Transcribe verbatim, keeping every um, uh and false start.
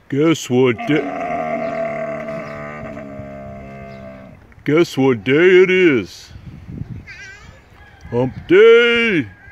Guess what day? Guess what day it is? Hump day!